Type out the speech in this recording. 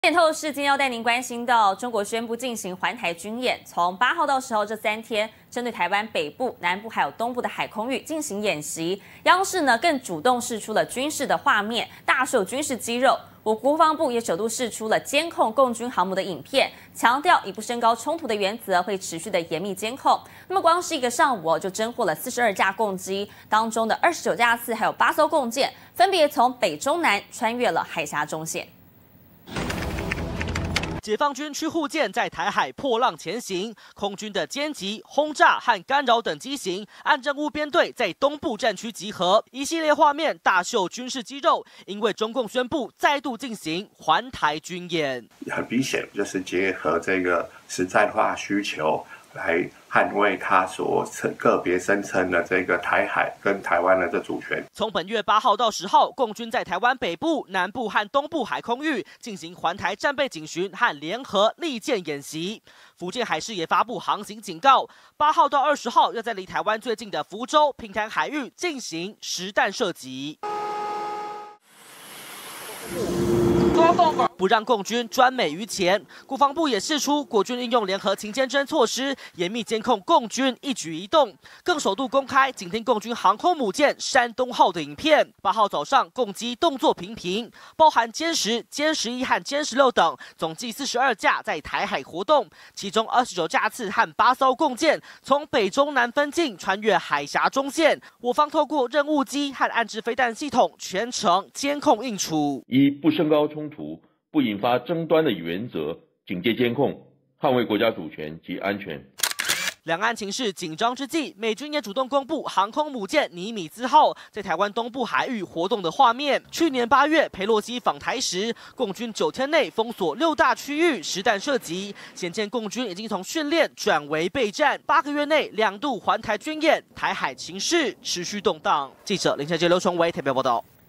点透视今天要带您关心到，中国宣布进行环台军演，从8号到10号这3天，针对台湾北部、南部还有东部的海空域进行演习。央视呢更主动释出了军事的画面，大秀军事肌肉。我国防部也首度释出了监控共军航母的影片，强调以不升高冲突的原则，会持续的严密监控。那么光是一个上午就侦获了42架共机，当中的29架次还有8艘共舰，分别从北中南穿越了海峡中线。 解放军驱护舰在台海破浪前行，空军的歼击、轰炸和干扰等机型，按任务编队在东部战区集合，一系列画面大秀军事肌肉。因为中共宣布再度进行环台军演， 很明显就是结合这个实在化需求。 来捍卫他所个别声称的这个台海跟台湾的这主权。 从本月8号到10号，共军在台湾北部、南部和东部海空域进行环台战备警巡和联合利剑演习。福建海事也发布航行警告，8号到20号要在离台湾最近的福州、平潭海域进行实弹射击。 不让共军专美于前，国防部也释出国军运用联合勤监侦措施，严密监控共军一举一动，更首度公开紧盯共军航空母舰山东号的影片。8号早上，共机动作频频，包含歼10、歼11和歼16等，总计42架在台海活动，其中29架次和8艘共舰从北中南分进，穿越海峡中线。我方透过任务机和岸置飞弹系统全程监控应处， 以不升高冲突、不引发争端的原则，警戒监控，捍卫国家主权及安全。 两岸情势紧张之际，美军也主动公布航空母舰尼米兹号在台湾东部海域活动的画面。去年8月，裴洛西访台时，共军9天内封锁6大区域，实弹射击，显见共军已经从训练转为备战。8个月内2度环台军演，台海情势持续动荡。记者林小杰、刘崇伟台北报道。